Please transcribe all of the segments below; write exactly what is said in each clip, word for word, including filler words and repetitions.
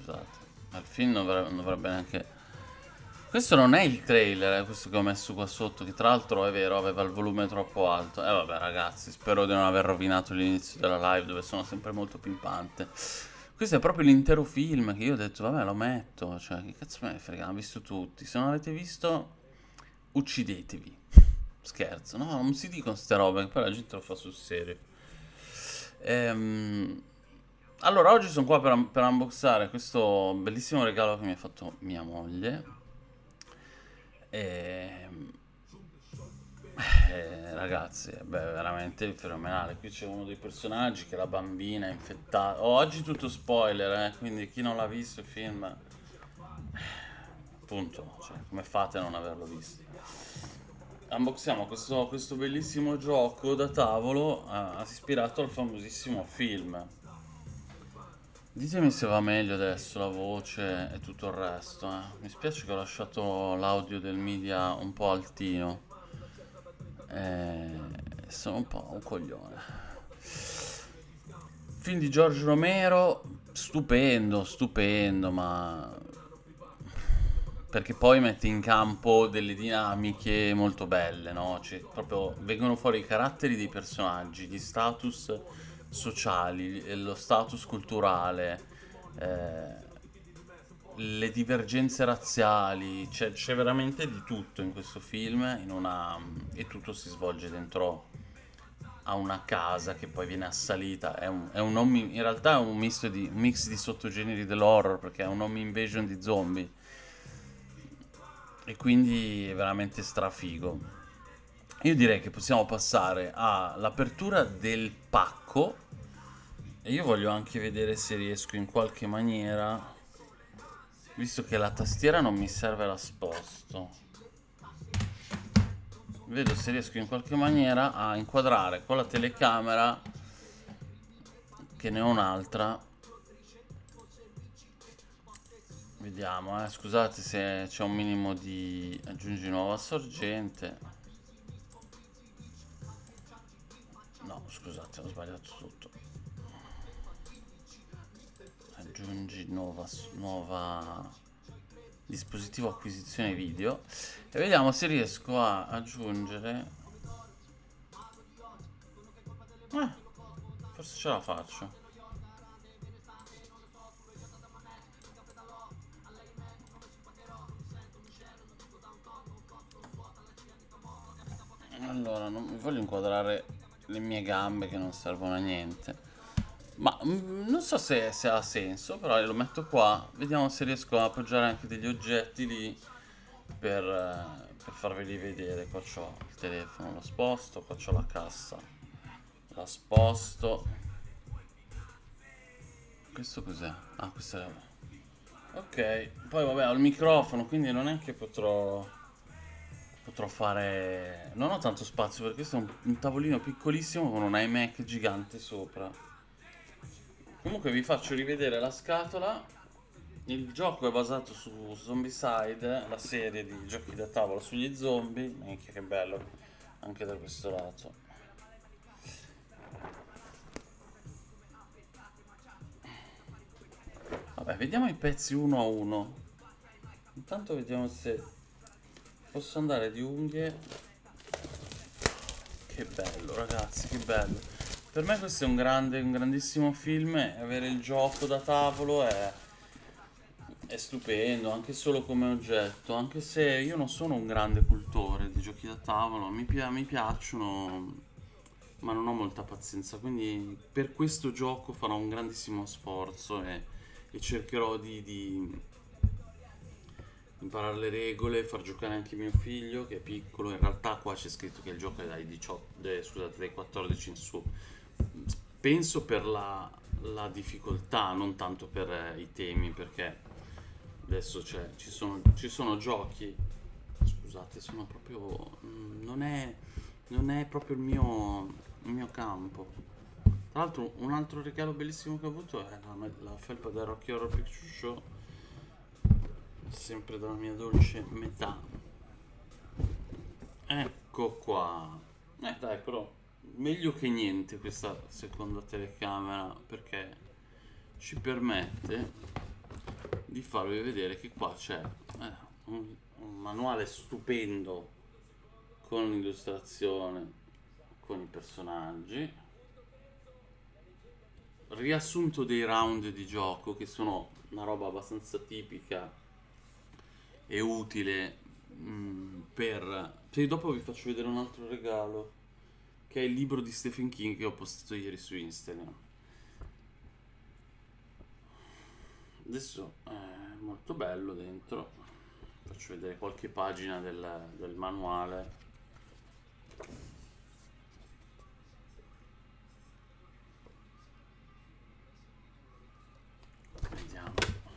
scusate. Ma il film non dovrebbe, non dovrebbe neanche... Questo non è il trailer, eh, questo che ho messo qua sotto, che tra l'altro è vero, aveva il volume troppo alto. Eh vabbè ragazzi, spero di non aver rovinato l'inizio della live dove sono sempre molto pimpante. Questo è proprio l'intero film che io ho detto, vabbè lo metto, cioè che cazzo me ne frega, l'hanno visto tutti. Se non l'avete visto, uccidetevi. Scherzo, no, non si dicono ste robe, che poi la gente lo fa sul serio. Ehm... Allora, oggi sono qua per, per unboxare questo bellissimo regalo che mi ha fatto mia moglie. E... Eh, ragazzi, è veramente fenomenale. Qui c'è uno dei personaggi che è la bambina infettata. Oh, oggi tutto spoiler, eh, quindi chi non l'ha visto il film, appunto, cioè, come fate a non averlo visto? Unboxiamo questo, questo bellissimo gioco da tavolo, eh, ispirato al famosissimo film. Ditemi se va meglio adesso la voce e tutto il resto, eh. Mi spiace che ho lasciato l'audio del media un po' altino. Eh, sono un po' un coglione. Film di George Romero, stupendo, stupendo, ma... perché poi mette in campo delle dinamiche molto belle, no? Cioè, proprio vengono fuori i caratteri dei personaggi, gli status sociali, lo status culturale, eh, le divergenze razziali, c'è, c'è veramente di tutto in questo film, in una, e tutto si svolge dentro a una casa che poi viene assalita. È un, è un home, in realtà è un, misto di, un mix di sottogeneri dell'horror, perché è un home invasion di zombie. E quindi è veramente strafigo. Io direi che possiamo passare all'apertura del pacco. E io voglio anche vedere se riesco in qualche maniera, visto che la tastiera non mi serve, la sposto. Vedo se riesco in qualche maniera a inquadrare con la telecamera, che ne ho un'altra. Vediamo, eh. Scusate se c'è un minimo di... Aggiungi nuova sorgente. No, scusate, ho sbagliato tutto. Aggiungi nuova, nuova dispositivo acquisizione video. E vediamo se riesco a aggiungere... Eh, forse ce la faccio. Allora, non voglio inquadrare le mie gambe che non servono a niente. Ma mm, non so se, se ha senso, però lo metto qua. Vediamo se riesco a appoggiare anche degli oggetti lì per, eh, per farveli vedere. Qua c'ho il telefono, lo sposto, qua c'ho la cassa, la sposto. Questo cos'è? Ah, questo è... Ok, poi vabbè ho il microfono, quindi non è che potrò... Potrò fare... Non ho tanto spazio perché questo è un, un tavolino piccolissimo con un iMac gigante sopra. Comunque vi faccio rivedere la scatola. Il gioco è basato su Zombicide, la serie di giochi da tavolo sugli zombie. Minchia che bello, anche da questo lato. Vabbè, vediamo i pezzi uno a uno. Intanto vediamo se posso andare di unghie. Che bello ragazzi, che bello. Per me questo è un grande, un grandissimo film, e avere il gioco da tavolo è, è stupendo, anche solo come oggetto, anche se io non sono un grande cultore di giochi da tavolo, mi, pi- mi piacciono, ma non ho molta pazienza, quindi per questo gioco farò un grandissimo sforzo e, e cercherò di, di imparare le regole, far giocare anche mio figlio che è piccolo. In realtà qua c'è scritto che il gioco è dai diciotto, eh, scusate, dai quattordici in su. Penso per la, la difficoltà, non tanto per eh, i temi, perché adesso c'è, ci sono, ci sono giochi. Scusate, sono proprio... mm, non è, non è proprio il mio, il mio campo. Tra l'altro un altro regalo bellissimo che ho avuto è la, la felpa da Rocky Horror Picture Show, sempre dalla mia dolce metà. Ecco qua. Eh dai, però meglio che niente questa seconda telecamera, perché ci permette di farvi vedere che qua c'è eh, un, un manuale stupendo con l'illustrazione, con i personaggi, riassunto dei round di gioco che sono una roba abbastanza tipica e utile mh, per... Cioè, dopo vi faccio vedere un altro regalo che è il libro di Stephen King che ho postato ieri su Instagram. Adesso è molto bello dentro, faccio vedere qualche pagina del, del manuale. Vediamo.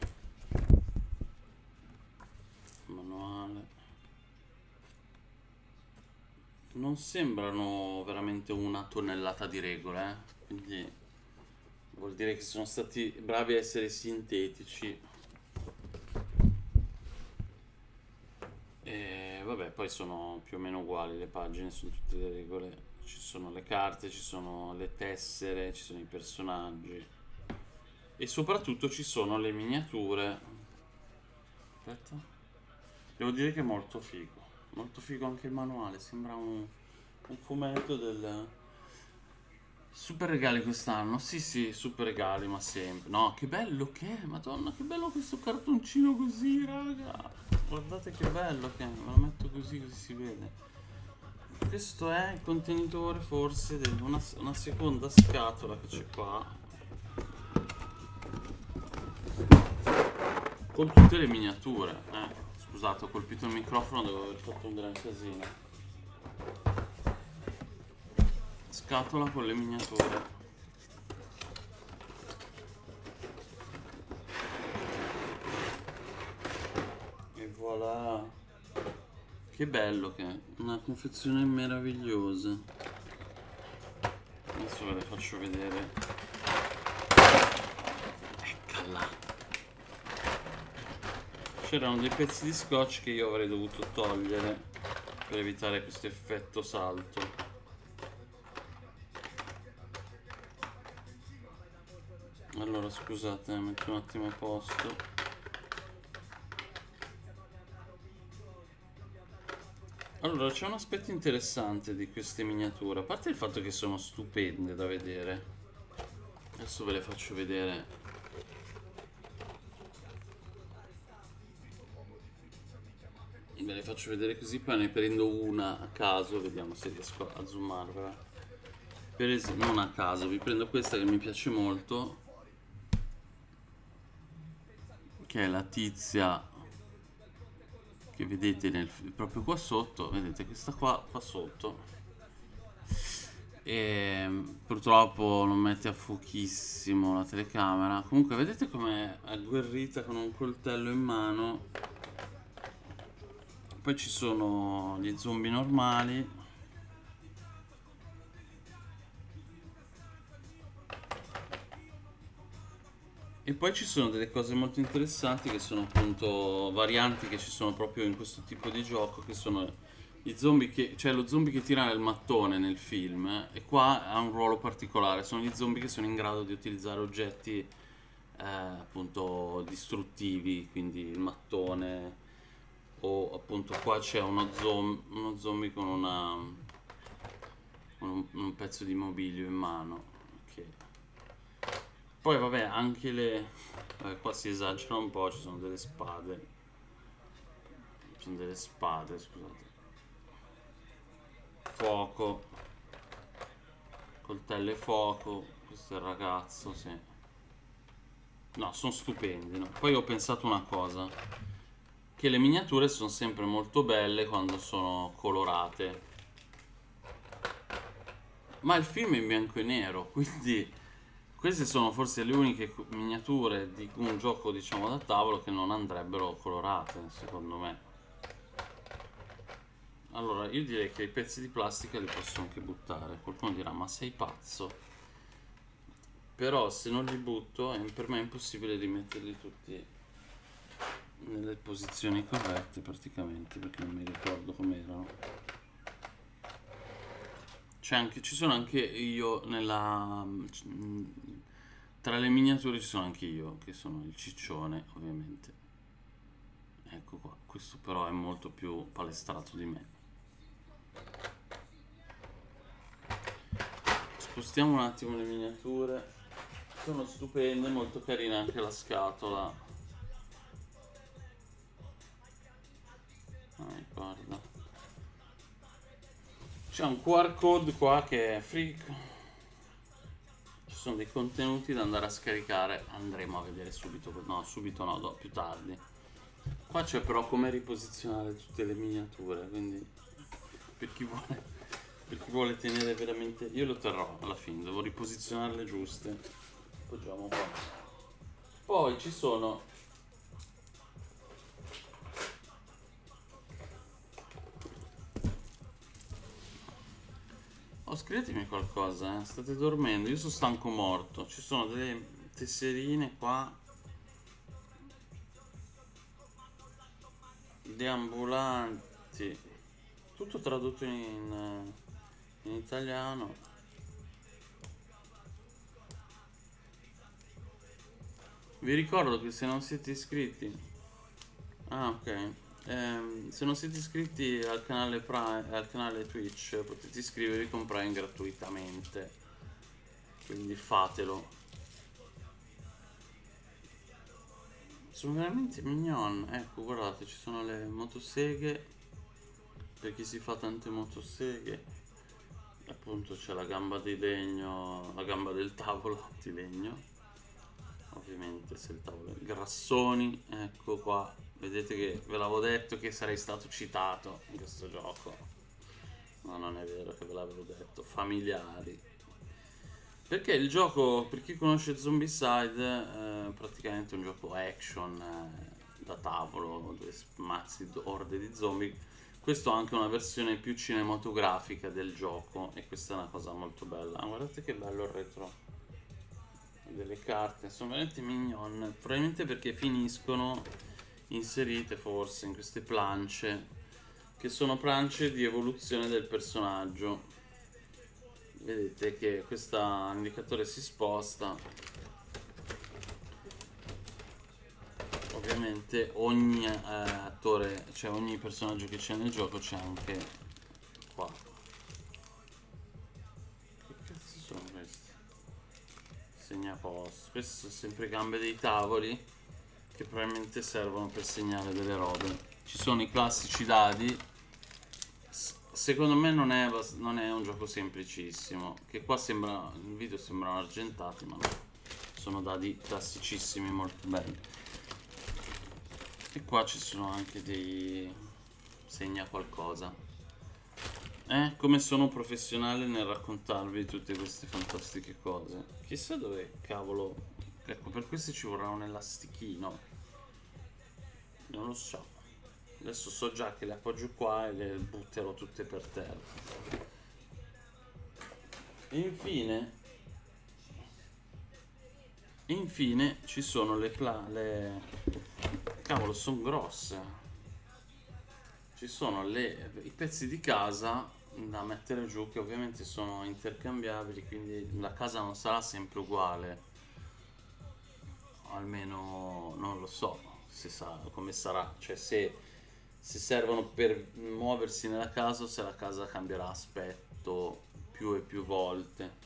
Manuale. Non sembrano veramente una tonnellata di regole, eh? Quindi vuol dire che sono stati bravi a essere sintetici. E vabbè, poi sono più o meno uguali le pagine, sono tutte le regole. Ci sono le carte, ci sono le tessere, ci sono i personaggi. E soprattutto ci sono le miniature. Aspetta. Devo dire che è molto figo. Molto figo anche il manuale, sembra un, un fumetto del... Super regali quest'anno, sì sì, super regali, ma sempre. No, che bello che è, madonna, che bello questo cartoncino così, raga. Guardate che bello che è, me lo metto così così si vede. Questo è il contenitore forse di una, una seconda scatola che c'è qua. Con tutte le miniature, eh. Scusate, ho colpito il microfono, devo aver fatto un gran casino. Scatola con le miniature. E voilà. Che bello che è. Una confezione meravigliosa. Adesso ve le faccio vedere. Eccola. C'erano dei pezzi di scotch che io avrei dovuto togliere per evitare questo effetto salto. Allora scusate, metto un attimo a posto. Allora c'è un aspetto interessante di queste miniature, a parte il fatto che sono stupende da vedere. Adesso ve le faccio vedere. Ve le faccio vedere così, poi ne prendo una a caso, vediamo se riesco a zoomarvela. Per esempio, non a caso, vi prendo questa che mi piace molto, che è la tizia che vedete nel, proprio qua sotto, vedete questa qua qua sotto, e purtroppo non mette a fuochissimo la telecamera. Comunque vedete com'è agguerrita con un coltello in mano. Poi ci sono gli zombie normali. E poi ci sono delle cose molto interessanti che sono appunto varianti che ci sono proprio in questo tipo di gioco, che sono gli zombie che, cioè lo zombie che tira il mattone nel film, eh, e qua ha un ruolo particolare, sono gli zombie che sono in grado di utilizzare oggetti eh, appunto distruttivi, quindi il mattone, o appunto qua c'è uno, zom- uno zombie con una con un, un pezzo di mobilio in mano. Ok. Poi vabbè, anche le... Vabbè, qua si esagera un po', ci sono delle spade. Ci sono delle spade, scusate. Fuoco. Coltello e fuoco. Questo è il ragazzo, sì. No, sono stupendi, no? Poi ho pensato una cosa. Che le miniature sono sempre molto belle quando sono colorate. Ma il film è in bianco e nero, quindi... Queste sono forse le uniche miniature di un gioco, diciamo, da tavolo che non andrebbero colorate, secondo me. Allora, io direi che i pezzi di plastica li posso anche buttare. Qualcuno dirà, ma sei pazzo? Però se non li butto, è, per me è impossibile rimetterli tutti nelle posizioni corrette, praticamente, perché non mi ricordo com'erano. C'è anche, ci sono anche io nella Tra le miniature ci sono anche io, che sono il ciccione, ovviamente. Ecco qua, questo però è molto più palestrato di me. Spostiamo un attimo le miniature. Sono stupende, molto carina anche la scatola. Ah, guarda. C'è un Q R code qua che è freak. Ci sono dei contenuti da andare a scaricare. Andremo a vedere subito. No, subito no, do, più tardi. Qua c'è però come riposizionare tutte le miniature. Quindi per chi vuole, per chi vuole tenere veramente. Io lo terrò alla fine, devo riposizionarle giuste. Appoggiamo qua. Poi ci sono. Oh, scrivetemi qualcosa, eh. State dormendo, io sono stanco morto. Ci sono delle tesserine qua. Deambulanti. Tutto tradotto in, in italiano. Vi ricordo che se non siete iscritti. Ah, ok. Ehm, se non siete iscritti al canale Prime, al canale Twitch, potete iscrivervi e comprare gratuitamente, quindi fatelo. Sono veramente mignon. Ecco, guardate, ci sono le motoseghe per chi si fa tante motoseghe. Appunto c'è la gamba di legno, la gamba del tavolo di legno, ovviamente se il tavolo è grassoni. Ecco qua, vedete che ve l'avevo detto che sarei stato citato in questo gioco. No, non è vero che ve l'avevo detto. Familiari. Perché il gioco, per chi conosce Zombicide, è praticamente un gioco action eh, da tavolo dove smazzi orde di zombie. Questo ha anche una versione più cinematografica del gioco e questa è una cosa molto bella. Ah, guardate che bello il retro delle carte, sono veramente mignon, probabilmente perché finiscono inserite forse in queste plance, che sono plance di evoluzione del personaggio. Vedete che questo indicatore si sposta. Ovviamente ogni eh, attore, cioè ogni personaggio che c'è nel gioco c'è anche qua. Che cazzo sono questi? Segnaposto. Queste sono sempre gambe dei tavoli che probabilmente servono per segnare delle robe. Ci sono i classici dadi. Secondo me non è, non è un gioco semplicissimo. Che qua sembra, in video sembrano argentati, ma no. Sono dadi classicissimi, molto belli. E qua ci sono anche dei segna qualcosa. Eh, come sono professionale nel raccontarvi tutte queste fantastiche cose. Chissà dove cavolo. Ecco, per questi ci vorrà un elastichino. Non lo so. Adesso so già che le appoggio qua e le butterò tutte per terra. E infine. E infine ci sono le, pla le... Cavolo, sono grosse. Ci sono le, i pezzi di casa da mettere giù che ovviamente sono intercambiabili, quindi la casa non sarà sempre uguale. Almeno non lo so se sa, come sarà. Cioè se, se servono per muoversi nella casa o se la casa cambierà aspetto più e più volte.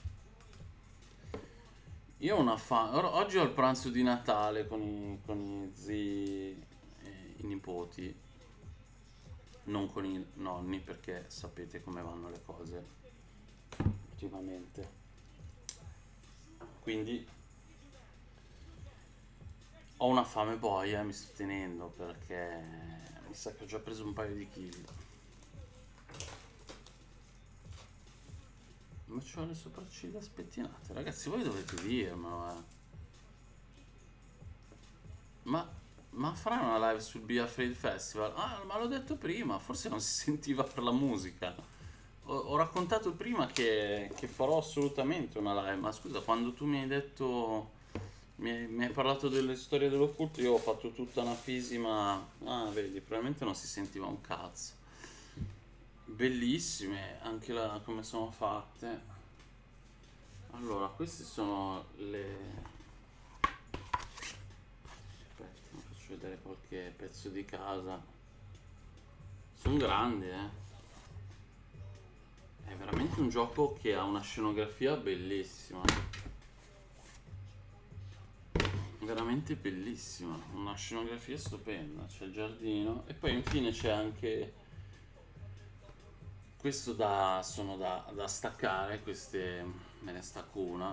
Io ho una fame. Oggi ho il pranzo di Natale con i, con i zii e i nipoti, non con i nonni perché sapete come vanno le cose ultimamente. Quindi ho una fame boia, mi sto tenendo perché mi sa che ho già preso un paio di chili. Ma c'ho le sopracciglia spettinate. Ragazzi, voi dovete dirmelo, eh. Ma, ma faranno una live sul Be Afraid Festival? Ah, ma l'ho detto prima, forse non si sentiva per la musica. Ho, ho raccontato prima che, che farò assolutamente una live, ma scusa, quando tu mi hai detto, mi hai, mi hai parlato delle storie dell'occulto, io ho fatto tutta una fisima. Ah, vedi, probabilmente non si sentiva un cazzo. Bellissime, anche come sono fatte. Allora, queste sono le mettere qualche pezzo di casa. Sono grandi, eh. È veramente un gioco che ha una scenografia bellissima. Veramente bellissima. Una scenografia stupenda. C'è il giardino. E poi infine c'è anche... Questo da... sono da, da staccare. Queste... me ne stacco una.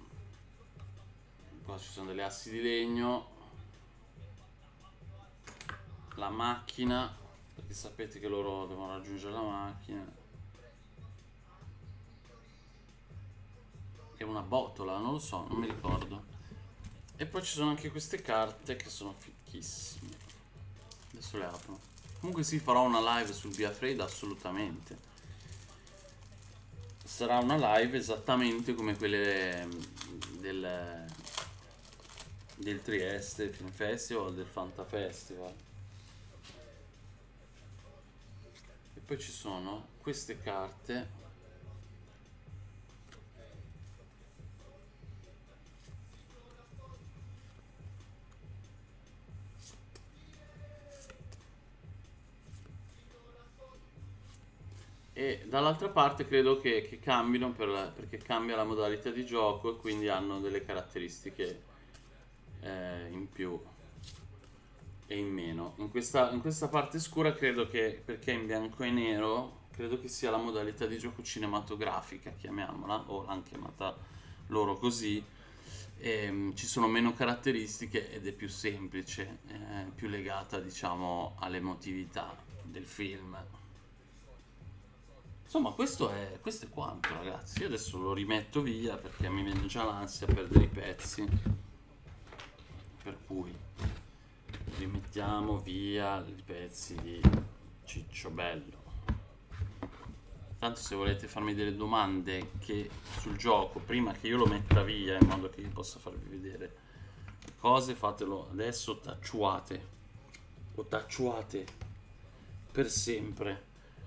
Qua ci sono delle assi di legno. La macchina, perché sapete che loro devono raggiungere la macchina. E una botola, non lo so, non mi ricordo. E poi ci sono anche queste carte che sono fichissime. Adesso le apro. Comunque sì, farò una live sul Be Afraid, assolutamente. Sarà una live esattamente come quelle del, del Trieste Film Festival, del Fanta Festival. E poi ci sono queste carte. E dall'altra parte credo che, che cambino per la- perché cambia la modalità di gioco e quindi hanno delle caratteristiche eh, in più e in meno. In questa, in questa parte scura credo che, perché è in bianco e nero, credo che sia la modalità di gioco cinematografica, chiamiamola, o l'hanno chiamata loro così. Ehm, ci sono meno caratteristiche ed è più semplice, eh, più legata, diciamo, all'emotività del film. Insomma, questo è, questo è quanto, ragazzi. Io adesso lo rimetto via perché mi viene già l'ansia a perdere i pezzi. Per cui rimettiamo via i pezzi di Ciccio Bello. Tanto se volete farmi delle domande che, sul gioco, prima che io lo metta via, in modo che io possa farvi vedere le cose, fatelo adesso, tacciuate. O tacciuate per sempre.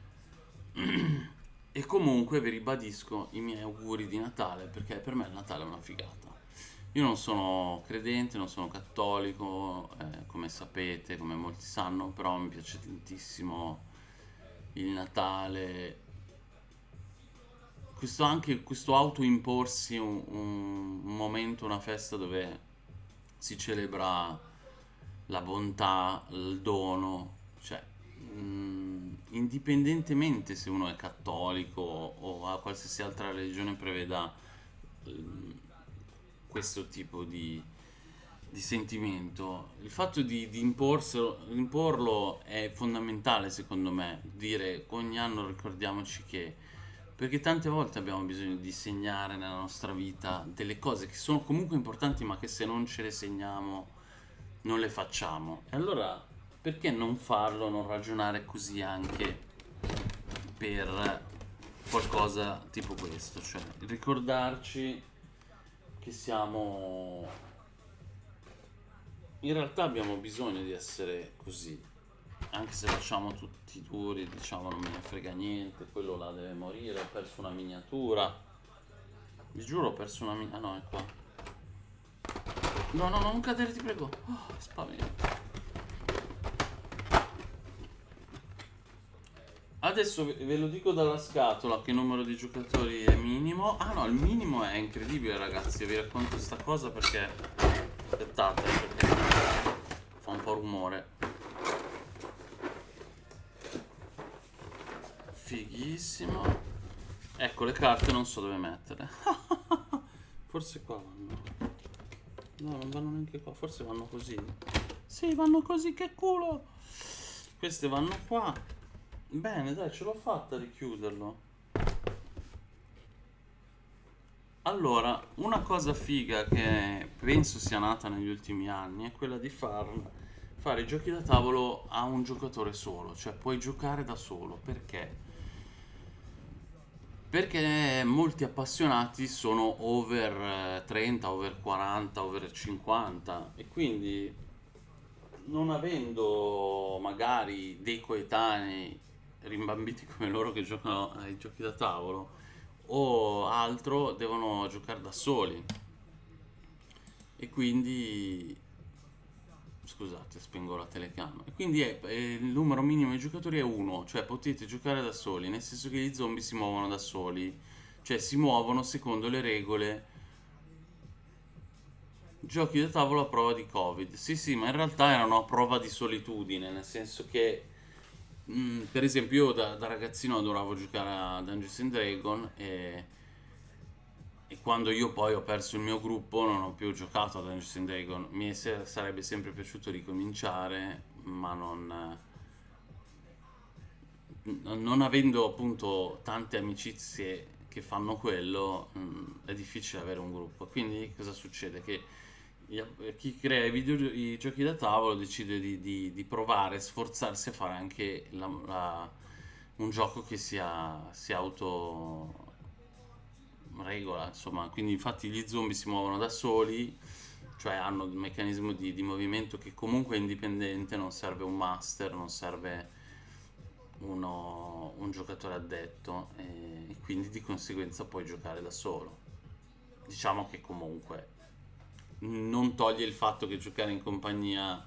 E comunque vi ribadisco i miei auguri di Natale, perché per me il Natale è una figata. Io non sono credente, non sono cattolico, eh, come sapete, come molti sanno, però mi piace tantissimo il Natale. Questo anche questo autoimporsi un, un, un momento, una festa dove si celebra la bontà, il dono, cioè mh, indipendentemente se uno è cattolico o a qualsiasi altra religione preveda mh, questo tipo di, di sentimento, il fatto di, di imporselo- imporlo è fondamentale secondo me, dire ogni anno ricordiamoci che, perché tante volte abbiamo bisogno di segnare nella nostra vita delle cose che sono comunque importanti ma che se non ce le segniamo non le facciamo. E allora perché non farlo, non ragionare così anche per qualcosa tipo questo, cioè ricordarci che siamo... In realtà abbiamo bisogno di essere così, anche se facciamo tutti duri, diciamo non me ne frega niente, quello là deve morire, ho perso una miniatura. Vi giuro ho perso una miniatura, ah no è qua. No no no, non cadere ti prego, oh, spavento. Adesso ve ve lo dico dalla scatola che numero di giocatori è minimo. Ah no, il minimo è incredibile ragazzi, vi racconto sta cosa perché... Aspettate, perché fa un po' rumore. Fighissimo. Ecco, le carte non so dove mettere. Forse qua vanno. No, non vanno neanche qua, forse vanno così. Sì, vanno così, che culo. Queste vanno qua. Bene, dai, ce l'ho fatta a richiuderlo. Allora, una cosa figa che penso sia nata negli ultimi anni è quella di far, fare i giochi da tavolo a un giocatore solo, cioè puoi giocare da solo. Perché? Perché molti appassionati sono over trenta, over quaranta, over cinquanta e quindi non avendo magari dei coetanei rimbambiti come loro che giocano ai giochi da tavolo o altro, devono giocare da soli e quindi scusate, spengo la telecamera. E quindi è, è- il numero minimo di giocatori è uno, cioè potete giocare da soli, nel senso che gli zombie si muovono da soli, cioè si muovono secondo le regole. Giochi da tavolo a prova di Covid. Sì, sì, ma in realtà erano a prova di solitudine, nel senso che, mm, per esempio, io da, da ragazzino adoravo giocare a Dungeons and Dragons e, e quando io poi ho perso il mio gruppo non ho più giocato a Dungeons and Dragons. Mi se- sarebbe sempre piaciuto ricominciare, ma non, non avendo appunto tante amicizie che fanno quello, mm, è difficile avere un gruppo. Quindi cosa succede? Che gli- chi crea i, video, i giochi da tavolo decide di, di- di provare, sforzarsi a fare anche la- la- un gioco che sia, sia auto regola, insomma. Quindi infatti gli zombie si muovono da soli, cioè hanno un meccanismo di, di movimento che comunque è indipendente, non serve un master, non serve uno- un giocatore addetto e, e quindi di conseguenza puoi giocare da solo. Diciamo che comunque non toglie il fatto che giocare in compagnia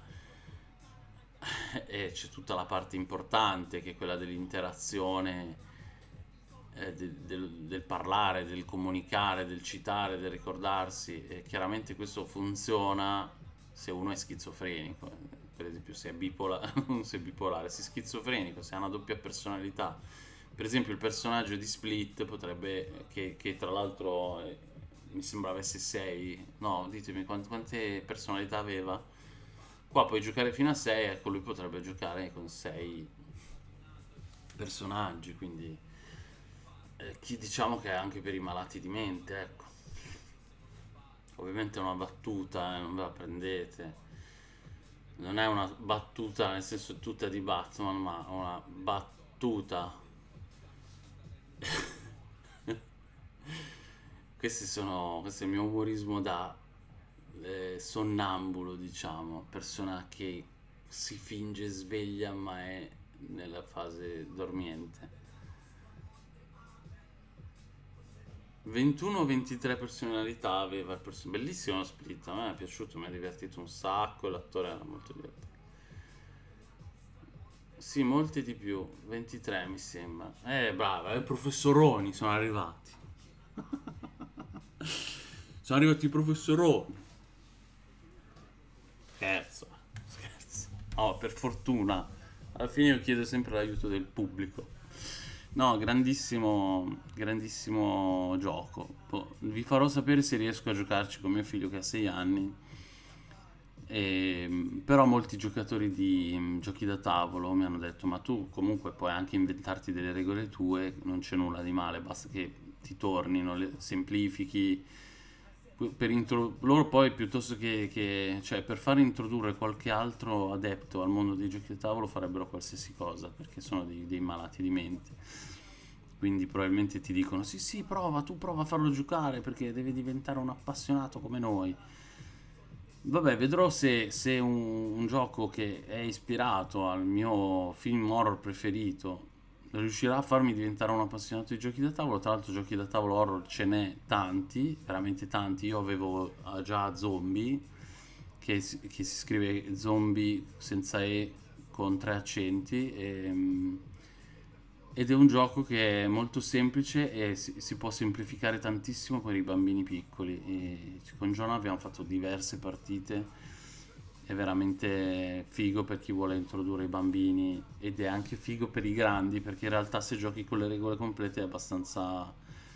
e c'è tutta la parte importante che è quella dell'interazione, eh, del, del- del parlare, del comunicare, del citare, del ricordarsi. E chiaramente questo funziona se uno è schizofrenico, per esempio se è bipolare, non se è bipolare, se è schizofrenico, se ha una doppia personalità. Per esempio il personaggio di Split potrebbe, che, che tra l'altro eh, mi sembra avesse sei, no, ditemi quante, quante personalità aveva. Qua puoi giocare fino a sei, ecco lui potrebbe giocare con sei personaggi, quindi eh, chi diciamo che è anche per i malati di mente, ecco. Ovviamente è una battuta, eh, non ve la prendete. Non è una battuta nel senso tutta di Batman, ma una battuta. Questi sono, questo è il mio umorismo da eh, sonnambulo, diciamo, persona che si finge sveglia ma è nella fase dormiente. ventuno ventitré personalità aveva il perso- bellissimo lo Split, a me è piaciuto, mi ha divertito un sacco, l'attore era molto divertente. Sì, molti di più, ventitré mi sembra. Eh, brava, i professoroni sono arrivati. Sono arrivati i professoroni. Scherzo, scherzo. Oh, per fortuna. Alla fine io chiedo sempre l'aiuto del pubblico. No, grandissimo, grandissimo gioco. Po- Vi farò sapere se riesco a giocarci con mio figlio che ha sei anni. E, però molti giocatori di mm, giochi da tavolo mi hanno detto: Ma tu comunque puoi anche inventarti delle regole tue, non c'è nulla di male, basta che ti tornino, le semplifichi. Per intro- loro poi piuttosto che, che- cioè per far introdurre qualche altro adepto al mondo dei giochi da tavolo farebbero qualsiasi cosa perché sono dei, dei malati di mente. Quindi probabilmente ti dicono: Sì, sì, prova, tu prova a farlo giocare perché deve diventare un appassionato come noi. Vabbè, vedrò se, se un, un gioco che è ispirato al mio film horror preferito riuscirà a farmi diventare un appassionato di giochi da tavolo. Tra l'altro, giochi da tavolo horror ce n'è tanti, veramente tanti. Io avevo eh, già Zombie, che, si- che si scrive zombie senza E con tre accenti. E, mm, ed è un gioco che è molto semplice e si, si può semplificare tantissimo per i bambini piccoli. E con John abbiamo fatto diverse partite. È veramente figo per chi vuole introdurre i bambini ed è anche figo per i grandi perché in realtà se giochi con le regole complete è abbastanza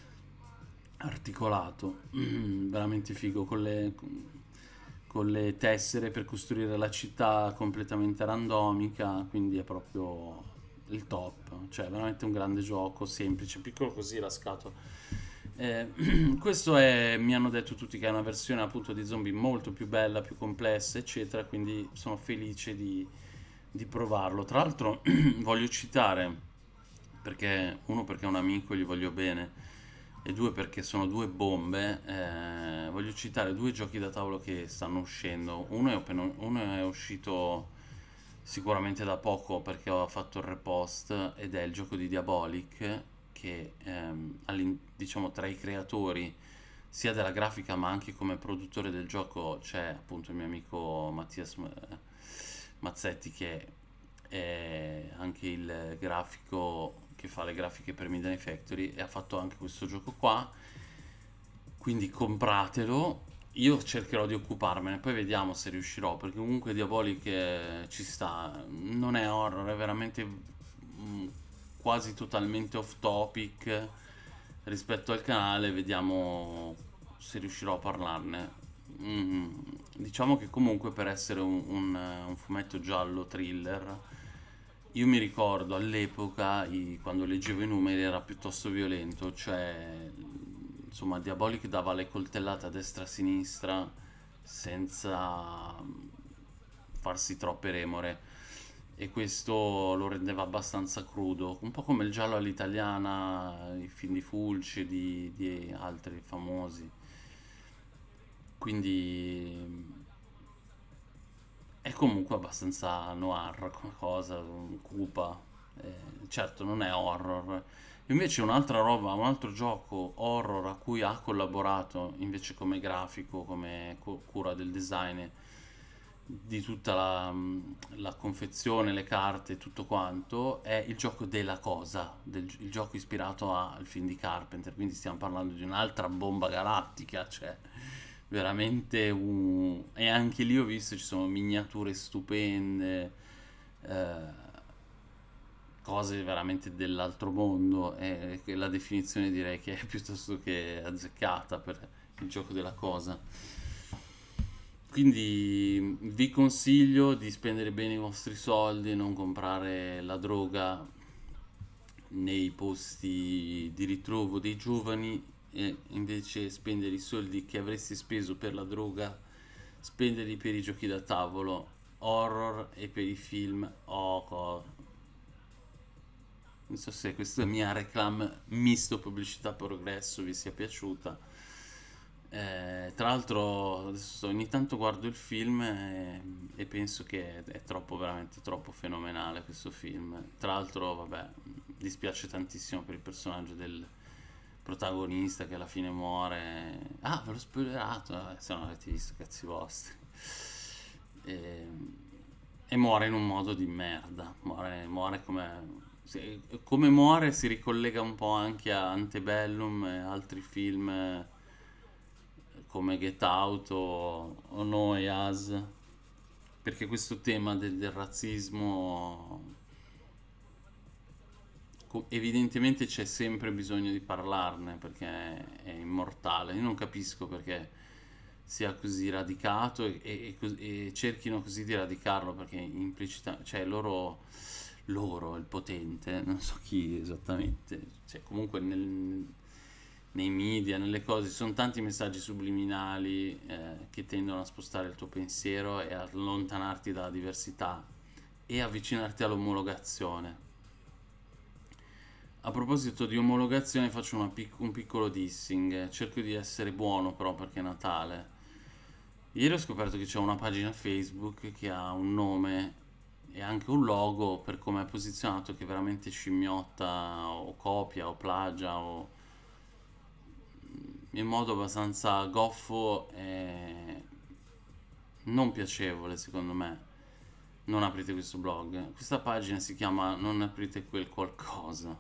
articolato. Veramente figo con le, con le tessere per costruire la città completamente randomica, quindi è proprio il top, cioè veramente un grande gioco, semplice, piccolo così la scatola. Eh, questo è, mi hanno detto tutti che è una versione appunto di zombie molto più bella, più complessa, eccetera, quindi sono felice di, di provarlo. Tra l'altro voglio citare, perché uno perché è un amico e gli voglio bene, e due perché sono due bombe, eh, voglio citare due giochi da tavolo che stanno uscendo. Uno è, appena- uno è uscito sicuramente da poco perché ho fatto il repost ed è il gioco di Diabolic che ehm, all'in- diciamo tra i creatori sia della grafica ma anche come produttore del gioco c'è appunto il mio amico Mattias, Mazzetti, che è anche il grafico che fa le grafiche per Midnight Factory, e ha fatto anche questo gioco qua, quindi compratelo. Io cercherò di occuparmene, poi vediamo se riuscirò, perché comunque Diabolic eh, ci sta, non è horror, è veramente mm, quasi totalmente off topic rispetto al canale, vediamo se riuscirò a parlarne. Mm, diciamo che comunque per essere un, un, eh, un fumetto giallo thriller, io mi ricordo all'epoca, i- quando leggevo i numeri, era piuttosto violento, cioè insomma Diabolic dava le coltellate a destra e a sinistra senza farsi troppe remore, e questo lo rendeva abbastanza crudo, un po' come il giallo all'italiana, i film di Fulci e di, di altri famosi. Quindi è comunque abbastanza noir come cosa, cupa. Eh, certo, non è horror. Invece un'altra roba, un altro gioco horror a cui ha collaborato invece come grafico, come cu- cura del design di tutta la, la confezione, le carte e tutto quanto, è il gioco della cosa, del, il gioco ispirato a- al film di Carpenter. Quindi stiamo parlando di un'altra bomba galattica, cioè veramente un... E anche lì ho visto ci sono miniature stupende, eh, cose veramente dell'altro mondo, e che la definizione direi che è piuttosto che azzeccata per il gioco della cosa. Quindi vi consiglio di spendere bene i vostri soldi, non comprare la droga nei posti di ritrovo dei giovani, e invece spendere i soldi che avresti speso per la droga, spenderli per i giochi da tavolo horror e per i film horror. Non so se questa mia reclam misto pubblicità progresso vi sia piaciuta. Eh, tra l'altro adesso ogni tanto guardo il film e, e penso che è, è troppo, veramente troppo fenomenale questo film. Tra l'altro, vabbè, dispiace tantissimo per il personaggio del protagonista che alla fine muore. Ah, ve l'ho spoilerato, eh, se non avete visto, cazzi vostri. E, e muore in un modo di merda, muore, muore come... se- come muore si ricollega un po' anche a Antebellum e altri film eh, come Get Out o, o No e Us, perché questo tema del, del razzismo co- evidentemente c'è sempre bisogno di parlarne perché è, è immortale. Io non capisco perché sia così radicato e, e- e cos- e cerchino così di radicarlo, perché implicita, cioè loro, loro, il potente, non so chi esattamente, cioè comunque nel- nei media, nelle cose, ci sono tanti messaggi subliminali eh, che tendono a spostare il tuo pensiero e a allontanarti dalla diversità e avvicinarti all'omologazione. A proposito di omologazione, faccio una pic- un piccolo dissing. Cerco di essere buono però perché è Natale. Ieri ho scoperto che c'è una pagina Facebook che ha un nome e anche un logo per come è posizionato, che veramente scimmiotta o copia o plagia o in modo abbastanza goffo e non piacevole secondo me. Non aprite questo blog. Questa pagina si chiama Non aprite quel qualcosa.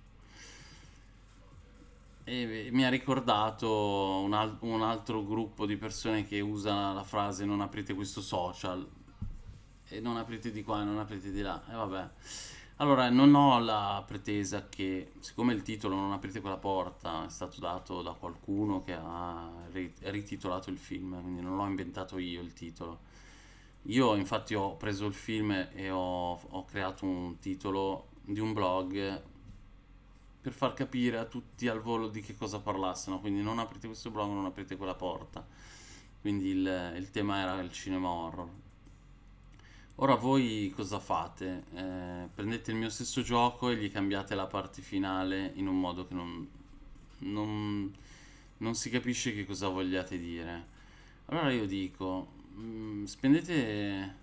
E mi ha ricordato un, al- un altro gruppo di persone che usa la frase non aprite questo social e non aprite di qua e non aprite di là. E vabbè. Allora, non ho la pretesa che, siccome il titolo Non aprite quella porta è stato dato da qualcuno che ha ri- rititolato il film, quindi non l'ho inventato io il titolo. Io infatti ho preso il film e ho, ho creato un titolo di un blog per far capire a tutti al volo di che cosa parlassero, quindi non aprite questo blog, non aprite quella porta. Quindi il, il tema era il cinema horror. Ora voi cosa fate? Eh, prendete il mio stesso gioco e gli cambiate la parte finale in un modo che non, non, non si capisce che cosa vogliate dire. Allora io dico, mm, spendete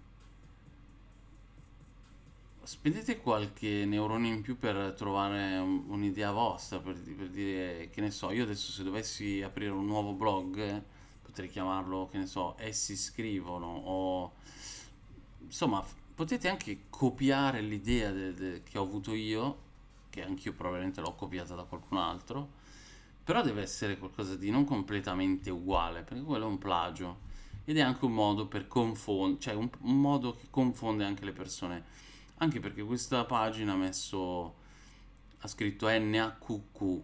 Spendete qualche neurone in più per trovare un- un'idea vostra, per, di- per dire, che ne so, io adesso se dovessi aprire un nuovo blog, eh, potrei chiamarlo, che ne so, essi scrivono, o insomma, f- potete anche copiare l'idea de- de- che ho avuto io, che anch'io probabilmente l'ho copiata da qualcun altro, però deve essere qualcosa di non completamente uguale, perché quello è un plagio. Ed è anche un modo per confondere, cioè un, un modo che confonde anche le persone. Anche perché questa pagina ha messo, ha scritto N A Q Q,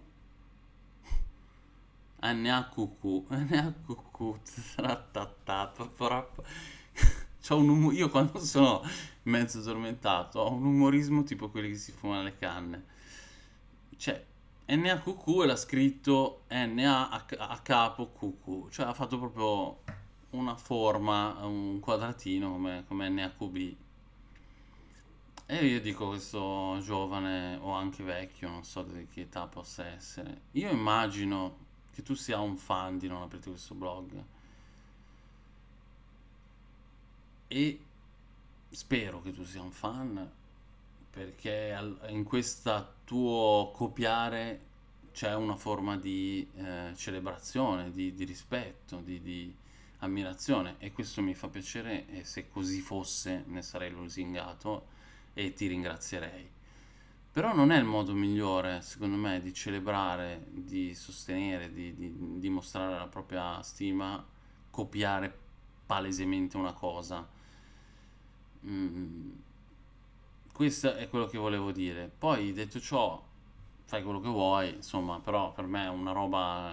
N A Q Q, N A Q Q, tratatata, porappa. C'ho un umo- io quando sono mezzo addormentato ho un umorismo tipo quelli che si fumano le canne. Cioè, N A Q Q e l'ha scritto N A a, a capo Q Q, cioè ha fatto proprio una forma, un quadratino come, come N A Q B. E io dico questo giovane o anche vecchio, non so di che età possa essere. Io immagino che tu sia un fan di Non aprite questo blog e spero che tu sia un fan perché al- in questa tuo copiare c'è una forma di eh, celebrazione, di, di rispetto, di, di ammirazione e questo mi fa piacere e se così fosse ne sarei lusingato e ti ringrazierei. Però non è il modo migliore, secondo me, di celebrare, di sostenere, di, di dimostrare la propria stima, copiare palesemente una cosa. Mm, questo è quello che volevo dire. Poi, detto ciò, fai quello che vuoi, insomma, però per me è una roba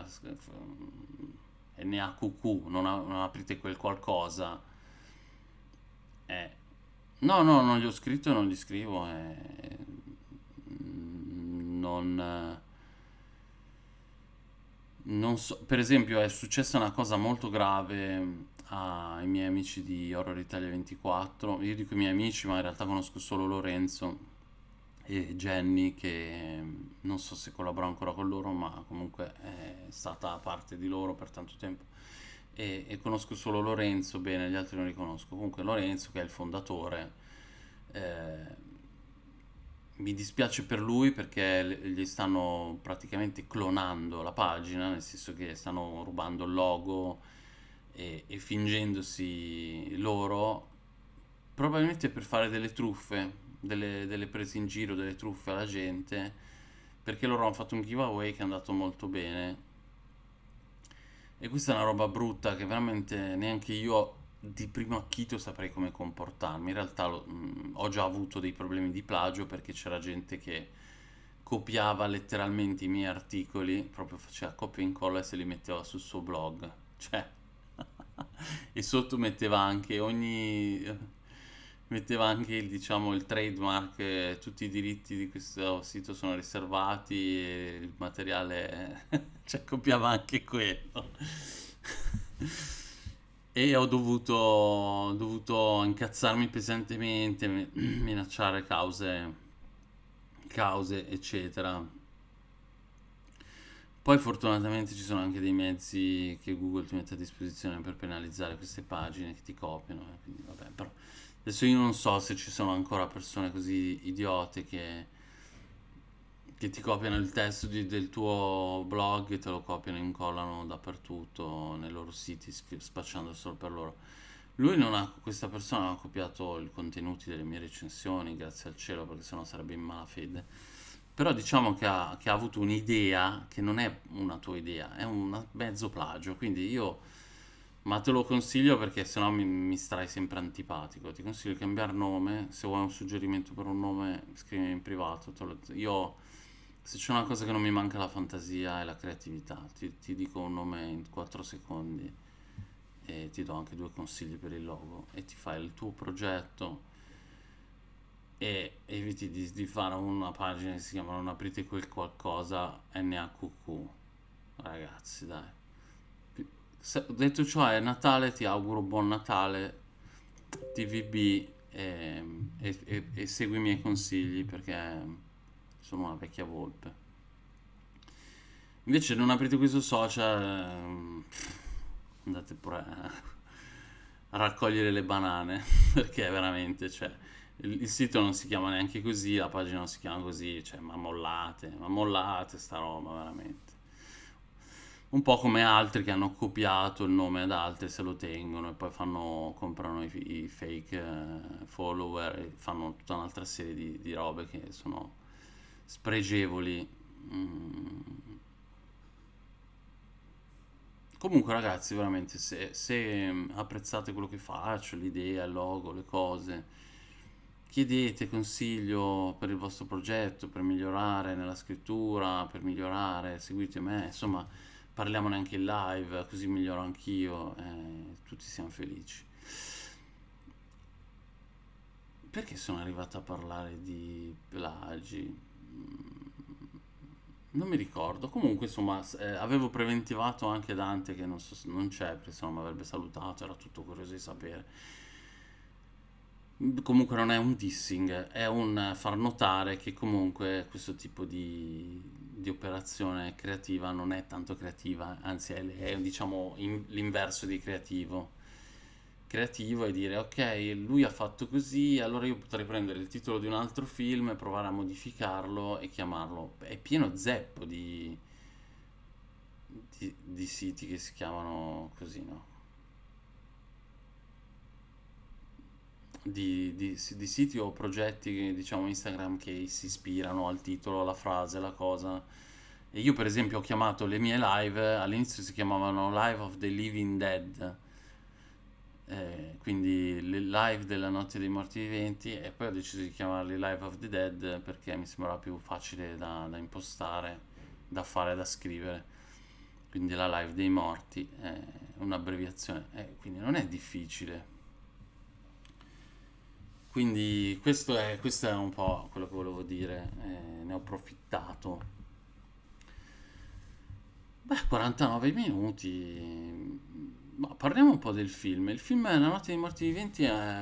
N A Q Q, non, a- non aprite quel qualcosa. Eh. No, no, non gli ho scritto e non gli scrivo. eh, mm, Non, eh, non so, per esempio è successa una cosa molto grave ai miei amici di Horror Italia ventiquattro. Io dico i miei amici, ma in realtà conosco solo Lorenzo e Jenny che non so se collabora ancora con loro, ma comunque è stata parte di loro per tanto tempo. E, e conosco solo Lorenzo, bene, gli altri non li conosco. Comunque Lorenzo, che è il fondatore, eh, mi dispiace per lui perché le- gli stanno praticamente clonando la pagina, nel senso che stanno rubando il logo e, e fingendosi loro, probabilmente per fare delle truffe, delle, delle prese in giro, delle truffe alla gente, perché loro hanno fatto un giveaway che è andato molto bene. E questa è una roba brutta che veramente neanche io di primo acchito saprei come comportarmi. In realtà lo- mh, ho già avuto dei problemi di plagio perché c'era gente che copiava letteralmente i miei articoli, proprio faceva copia e incolla e se li metteva sul suo blog. Cioè, e sotto metteva anche ogni metteva anche il, diciamo, il trademark, eh, tutti i diritti di questo sito sono riservati e il materiale cioè copiava anche quello. E ho dovuto, ho dovuto incazzarmi pesantemente, mi- minacciare cause, cause, eccetera. Poi fortunatamente ci sono anche dei mezzi che Google ti mette a disposizione per penalizzare queste pagine che ti copiano, eh, quindi vabbè, però adesso io non so se ci sono ancora persone così idiote che, che ti copiano il testo di- del tuo blog e te lo copiano e incollano dappertutto nei loro siti, sp- spacciando solo per loro. Lui non ha, questa persona non ha copiato i contenuti delle mie recensioni, grazie al cielo, perché sennò sarebbe in malafede. Però diciamo che ha, che ha avuto un'idea che non è una tua idea, è un mezzo plagio, quindi io, ma te lo consiglio perché sennò mi, mi starai sempre antipatico. Ti consiglio di cambiare nome, se vuoi un suggerimento per un nome scrivimi in privato. te lo- io, se c'è una cosa che non mi manca la fantasia è la creatività, ti, ti dico un nome in quattro secondi e ti do anche due consigli per il logo e ti fai il tuo progetto e eviti di, di fare una pagina che si chiama Non aprite quel qualcosa N A Q Q. Ragazzi, dai. Se- detto ciò, è Natale, ti auguro buon Natale, T V B e, e- e- e segui i miei consigli perché sono una vecchia volpe. Invece non aprite questo social, ehm, andate pure a a raccogliere le banane perché veramente, cioè, il, il sito non si chiama neanche così, la pagina non si chiama così, cioè, ma mollate, ma mollate sta roba veramente. Un po' come altri che hanno copiato il nome ad altri, se lo tengono e poi fanno, comprano i, i fake eh, follower e fanno tutta un'altra serie di, di robe che sono spregevoli. Mm. Comunque ragazzi, veramente, se, se mm, apprezzate quello che faccio, l'idea, il logo, le cose, chiedete consiglio per il vostro progetto, per migliorare nella scrittura, per migliorare, seguite me, insomma, parliamone anche in live, così miglioro anch'io e tutti siamo felici. Perché sono arrivato a parlare di plagi? Non mi ricordo. Comunque, insomma, s- eh, avevo preventivato anche Dante che non, so se- non c'è, perché se no mi avrebbe salutato, era tutto curioso di sapere. Comunque non è un dissing, è un far notare che comunque questo tipo di, di operazione creativa non è tanto creativa, anzi è, è, diciamo in- l'inverso di creativo. Creativo è dire ok, lui ha fatto così, allora io potrei prendere il titolo di un altro film e provare a modificarlo e chiamarlo. È pieno zeppo di, di, di siti che si chiamano così, no? di, di- di siti o progetti, diciamo, Instagram che si ispirano al titolo, alla frase, alla cosa. E io, per esempio, ho chiamato le mie live, all'inizio si chiamavano Live of the Living Dead, eh, quindi le live della notte dei morti viventi, e poi ho deciso di chiamarli Live of the Dead perché mi sembrava più facile da, da impostare, da fare, da scrivere. Quindi la live dei morti è un'abbreviazione, eh, quindi non è difficile. Quindi questo è, questo è un po' quello che volevo dire, eh, ne ho approfittato. Beh, quarantanove minuti. Ma parliamo un po' del film. Il film La notte dei morti viventi è,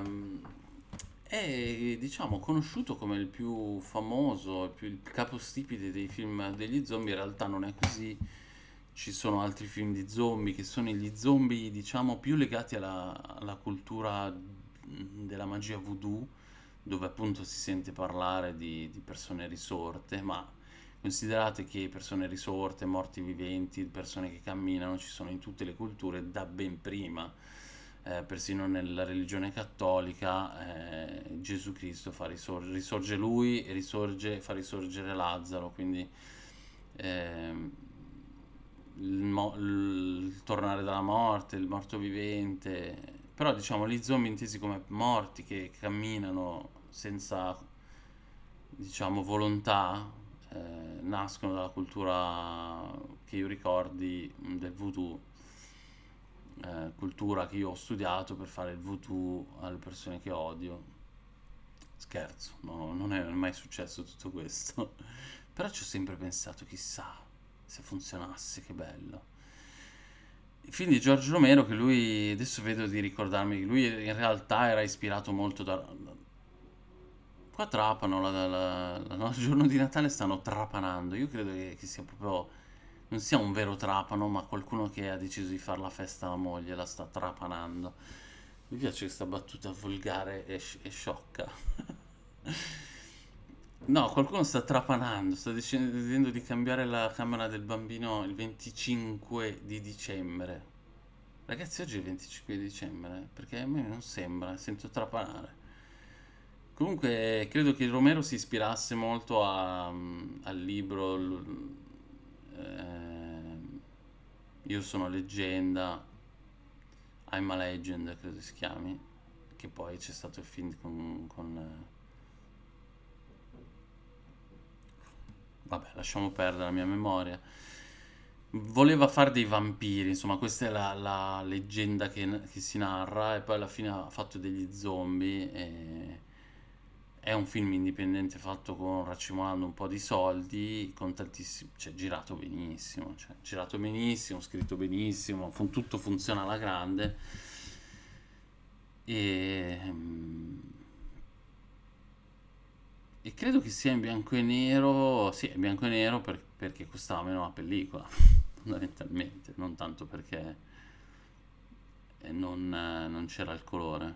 è, diciamo, conosciuto come il più famoso, il, più, il capostipite dei film degli zombie. In realtà non è così. Ci sono altri film di zombie che sono gli zombie, diciamo, più legati alla, alla cultura della magia voodoo, dove appunto si sente parlare di, di persone risorte, ma considerate che persone risorte, morti viventi, persone che camminano ci sono in tutte le culture da ben prima. Eh, persino nella religione cattolica eh, Gesù Cristo fa risor- risorge lui e risorge, fa risorgere Lazzaro, quindi ehm, il, mo- il tornare dalla morte, il morto vivente, però diciamo gli zombie intesi come morti che camminano senza, diciamo, volontà, eh, nascono dalla cultura che io ricordi mh, del voodoo, eh, cultura che io ho studiato per fare il voodoo alle persone che odio. Scherzo, no, non è mai successo tutto questo. Però ci ho sempre pensato, chissà se funzionasse, che bello. Il film di George Romero, che lui, adesso vedo di ricordarmi, che lui in realtà era ispirato molto da... Qua trapano, la, la- la- la- no, il giorno di Natale stanno trapanando, io credo che, che sia proprio, non sia un vero trapano, ma qualcuno che ha deciso di fare la festa alla moglie, la sta trapanando. Mi piace questa battuta volgare e, sci- e sciocca. No, qualcuno sta trapanando, sta decidendo di cambiare la camera del bambino il venticinque di dicembre. Ragazzi, oggi è il venticinque di dicembre, perché a me non sembra, sento trapanare. Comunque, credo che Romero si ispirasse molto a, mm, al libro l- ehm, Io sono leggenda, I'm a Legend, credo si chiami, che poi c'è stato il film con, con, eh, vabbè, lasciamo perdere la mia memoria. Voleva fare dei vampiri, insomma, questa è la, la leggenda che, che si narra, e poi alla fine ha fatto degli zombie. E è un film indipendente fatto con racimolando un po' di soldi, con tantissimi, cioè girato benissimo, cioè, girato benissimo, scritto benissimo, fun- tutto funziona alla grande. E, mm, e credo che sia in bianco e nero, sì, è in bianco e nero per- perché costava meno la pellicola, fondamentalmente, non tanto perché eh, non, eh, non c'era il colore.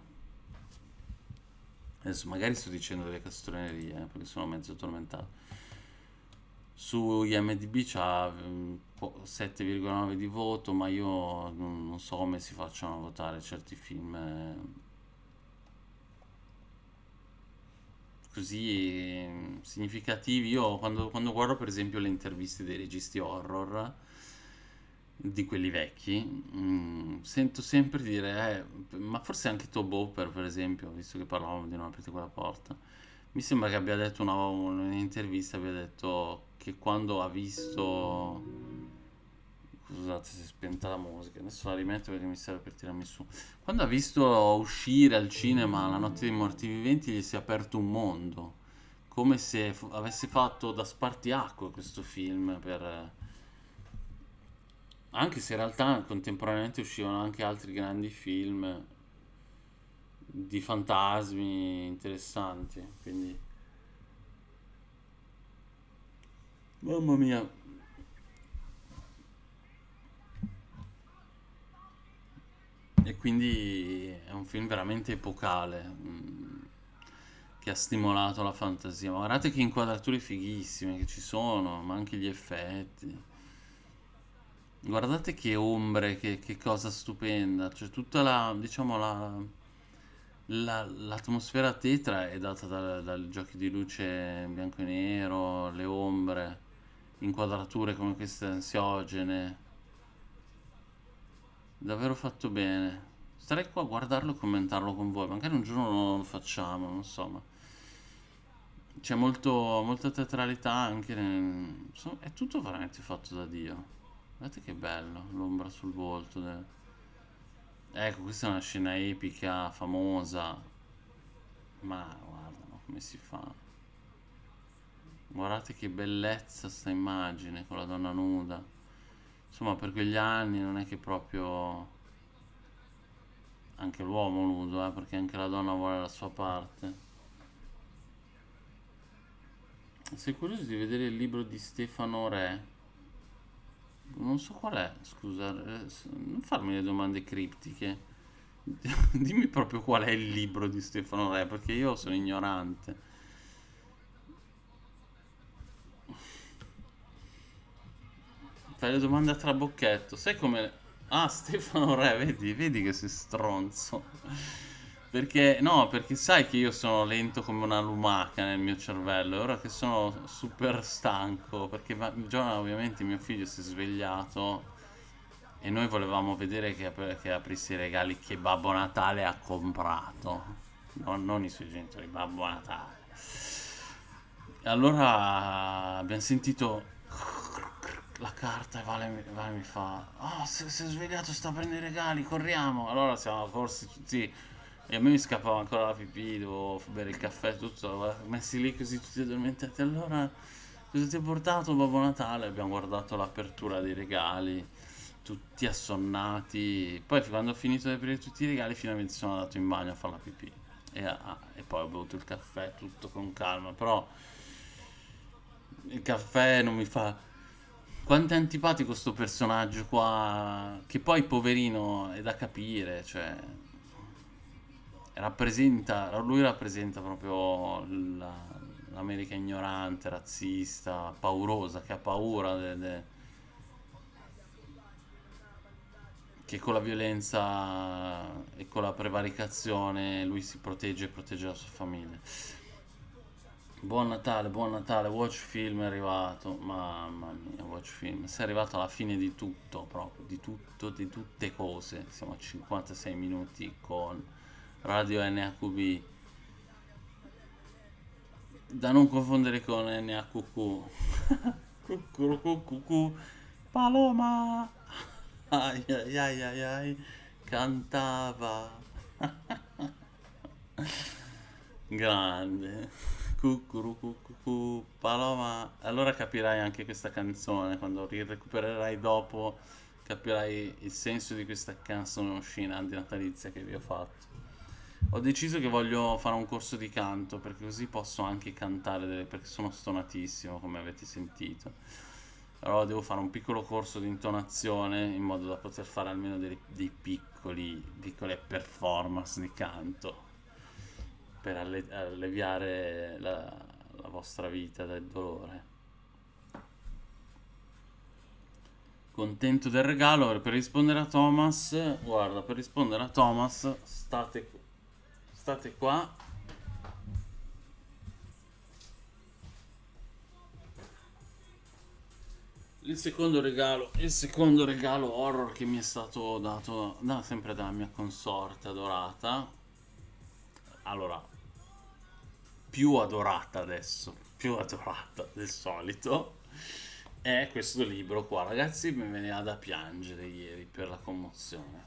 Adesso magari sto dicendo delle castronerie, eh, perché sono mezzo tormentato. Su IMDb c'ha mm, po- sette virgola nove di voto, ma io non, non so come si facciano a votare certi film eh, così mm, significativi. Io quando, quando guardo per esempio le interviste dei registi horror, di quelli vecchi, mm, sento sempre dire, eh, ma forse anche Tobo per, per esempio, visto che parlavamo di non aprite quella porta, mi sembra che abbia detto una, un'intervista, abbia detto che quando ha visto, scusate se è spenta la musica, adesso la rimetto perché mi serve per tirarmi su, quando ha visto uscire al cinema La notte dei morti viventi gli si è aperto un mondo, come se f- avesse fatto da spartiacque questo film per anche se in realtà contemporaneamente uscivano anche altri grandi film di fantasmi interessanti, quindi mamma mia. E quindi è un film veramente epocale, mm, che ha stimolato la fantasia. Ma guardate che inquadrature fighissime che ci sono, ma anche gli effetti. Guardate che ombre, che, che cosa stupenda. Cioè tutta la, diciamo, la, La- l'atmosfera tetra è data da- dai giochi di luce in bianco e nero, le ombre, inquadrature come queste ansiogene. Davvero fatto bene. Starei qua a guardarlo e commentarlo con voi. Magari un giorno lo facciamo, non so, ma c'è molto, molta teatralità anche nel... insomma, è tutto veramente fatto da Dio. Guardate che bello, l'ombra sul volto. del- Ecco, questa è una scena epica, famosa. Ma guarda, ma come si fa? Guardate che bellezza sta immagine con la donna nuda. Insomma, per quegli anni non è che proprio anche l'uomo nudo, eh, perché anche la donna vuole la sua parte. Sei curioso di vedere il libro di Stefano Re? Non so qual è, scusa, eh, s- non farmi le domande criptiche. Dimmi proprio qual è il libro di Stefano Re, perché io sono ignorante. Fai le domande a trabocchetto. Sai come... Ah, Stefano Re, vedi, vedi che sei stronzo. Perché, no, perché sai che io sono lento come una lumaca nel mio cervello. E ora che sono super stanco, perché va- già ovviamente mio figlio si è svegliato e noi volevamo vedere che, ap- che aprisse i regali che Babbo Natale ha comprato. No, non i suoi genitori, Babbo Natale. Allora abbiamo sentito la carta e Vale, Vale mi fa: "Oh, si si è svegliato, sta a prendere i regali, corriamo!" Allora siamo corsi tutti. E a me mi scappava ancora la pipì, dovevo bere il caffè, tutto. Messi lì così tutti addormentati. Allora, cosa ti ha portato Babbo Natale? Abbiamo guardato l'apertura dei regali, tutti assonnati. Poi, quando ho finito di aprire tutti i regali, finalmente sono andato in bagno a fare la pipì. E, ah, e poi ho bevuto il caffè, tutto con calma. Però il caffè non mi fa. Quanto è antipatico sto personaggio qua, che poi poverino è da capire, cioè rappresenta, lui rappresenta proprio la- l'America ignorante, razzista, paurosa, che ha paura de- de- che con la violenza e con la prevaricazione lui si protegge e protegge la sua famiglia. Buon Natale, buon Natale, Watch Film è arrivato, mamma mia, Watch Film, sei arrivato alla fine di tutto, proprio, di tutto, di tutte cose, siamo a cinquantasei minuti con Radio N H B, da non confondere con N H Q, Cucurucucucu, Paloma, ai ai ai ai ai, cantava, grande. Cucurucucucu, Paloma. Allora capirai anche questa canzone, quando ri- recupererai dopo, capirai il senso di questa canzoncina di natalizia che vi ho fatto. Ho deciso che voglio fare un corso di canto, perché così posso anche cantare, delle- perché sono stonatissimo, come avete sentito. Allora devo fare un piccolo corso di intonazione in modo da poter fare almeno dei, dei piccoli, piccole performance di canto per alle- alleviare la, la vostra vita dal dolore. Contento del regalo. Per rispondere a Thomas, guarda, per rispondere a Thomas, state, state qua. Il secondo regalo, il secondo regalo horror che mi è stato dato da, sempre dalla mia consorte adorata. Allora, più adorata adesso, più adorata del solito, è questo libro qua. Ragazzi, mi veniva da piangere ieri per la commozione.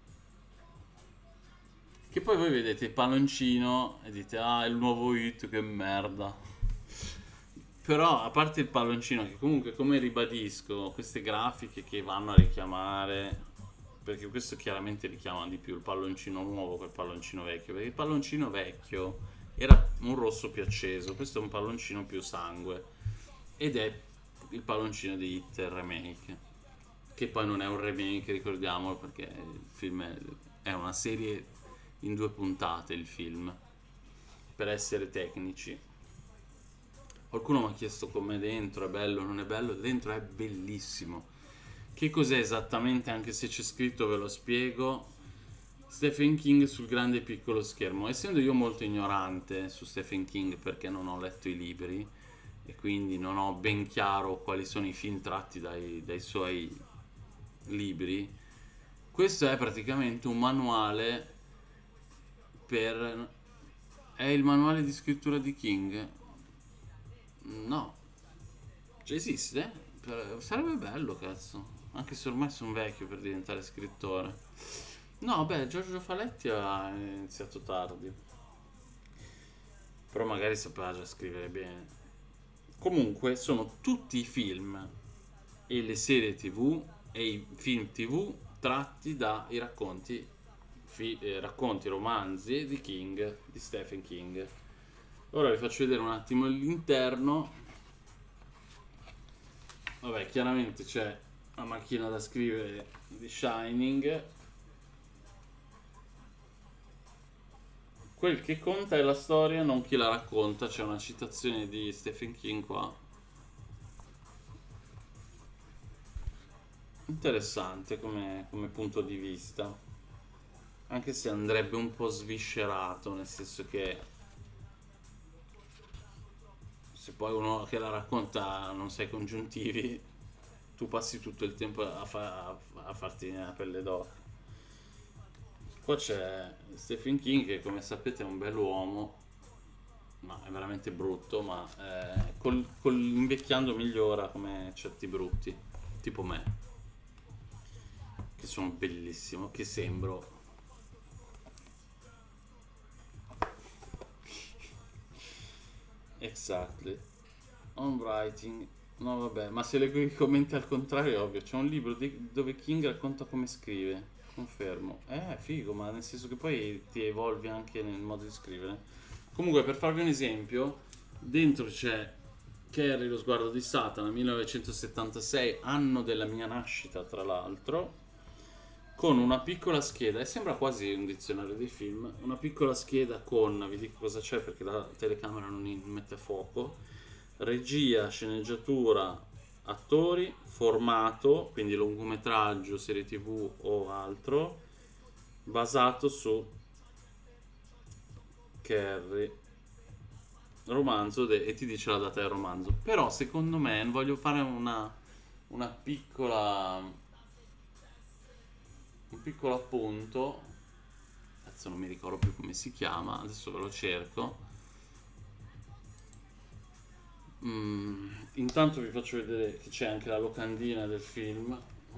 Che poi voi vedete il palloncino e dite, ah, è il nuovo hit, che merda. Però, a parte il palloncino, che comunque, come ribadisco, queste grafiche che vanno a richiamare, perché questo chiaramente richiama di più il palloncino nuovo che il palloncino vecchio, perché il palloncino vecchio era un rosso più acceso, questo è un palloncino più sangue, ed è il palloncino di Hit Remake, che poi non è un remake, ricordiamolo, perché il film è, è una serie in due puntate, il film, per essere tecnici. Qualcuno mi ha chiesto com'è dentro, è bello, non è bello? Dentro è bellissimo. Che cos'è esattamente, anche se c'è scritto ve lo spiego. Stephen King sul grande e piccolo schermo. Essendo io molto ignorante su Stephen King perché non ho letto i libri e quindi non ho ben chiaro quali sono i film tratti dai, dai suoi libri, questo è praticamente un manuale per... è il manuale di scrittura di King. No, cioè esiste? Per- Sarebbe bello, cazzo. Anche se ormai sono vecchio per diventare scrittore. No, beh, Giorgio Faletti ha iniziato tardi. Però magari sapeva già scrivere bene. Comunque, sono tutti i film e le serie tv e i film tv tratti dai racconti, fi- eh, racconti, romanzi di King, di Stephen King. Ora vi faccio vedere un attimo l'interno. Vabbè, chiaramente c'è la macchina da scrivere di Shining. Quel che conta è la storia, non chi la racconta. C'è una citazione di Stephen King qua. Interessante come, come punto di vista. Anche se andrebbe un po' sviscerato, nel senso che se poi uno che la racconta non sa i congiuntivi, tu passi tutto il tempo a, fa- a farti la pelle d'oca. Qua c'è Stephen King che, come sapete, è un bell'uomo, ma è veramente brutto, ma eh, col, col invecchiando migliora come certi brutti, tipo me, che sono bellissimo, che sembro... Exactly. On writing. No, vabbè, ma se leggo i commenti al contrario, è ovvio. C'è un libro di- dove King racconta come scrive. Confermo. Eh, figo, ma nel senso che poi ti evolvi anche nel modo di scrivere. Comunque, per farvi un esempio, dentro c'è Carrie, lo sguardo di Satana, millenovecentosettantasei, anno della mia nascita, tra l'altro, con una piccola scheda, e sembra quasi un dizionario dei film, una piccola scheda con, vi dico cosa c'è perché la telecamera non mette a fuoco, regia, sceneggiatura, attori, formato, quindi lungometraggio, serie tv o altro, basato su Carrie, romanzo, de- e ti dice la data del romanzo. Però secondo me voglio fare una, una piccola un piccolo appunto, adesso non mi ricordo più come si chiama, adesso ve lo cerco. Mm, intanto vi faccio vedere che c'è anche la locandina del film,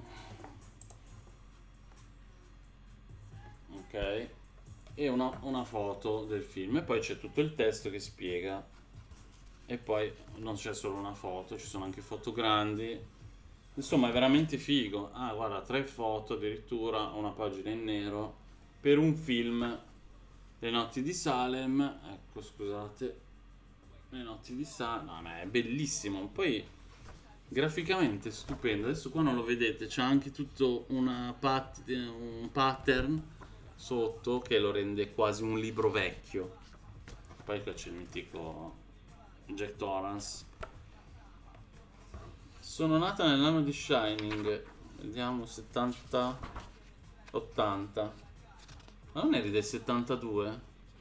ok, e una, una foto del film, e poi c'è tutto il testo che spiega, e poi non c'è solo una foto, ci sono anche foto grandi. Insomma, è veramente figo. Ah, guarda, tre foto addirittura, una pagina in nero per un film. Le notti di Salem. Ecco, scusate. Le notti di Salem. No, ma è bellissimo. Poi graficamente è stupendo. Adesso qua non lo vedete, c'è anche tutto una pat- un pattern sotto che lo rende quasi un libro vecchio. Poi qua c'è il mitico Jack Torrance. Sono nata nell'anno di Shining. Vediamo, settanta, ottanta. Ma non eri del settantadue?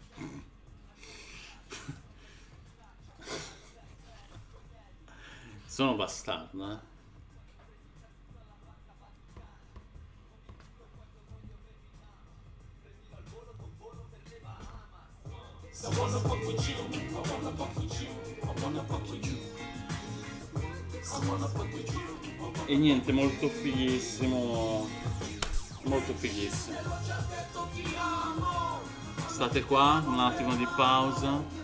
Sono bastardo, eh. E niente, molto fighissimo. Molto fighissimo. State qua, un attimo di pausa.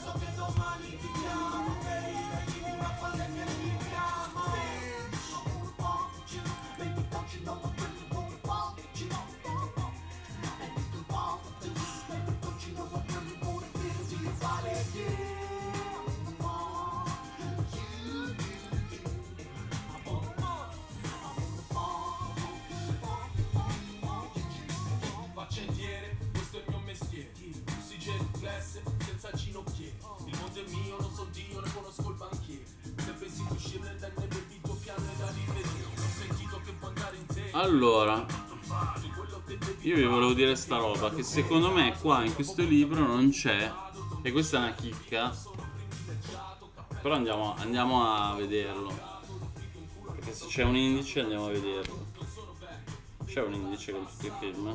Allora, io vi volevo dire sta roba, che secondo me qua in questo libro non c'è, e questa è una chicca, però andiamo, andiamo a vederlo, perché se c'è un indice andiamo a vederlo. C'è un indice con tutti i film?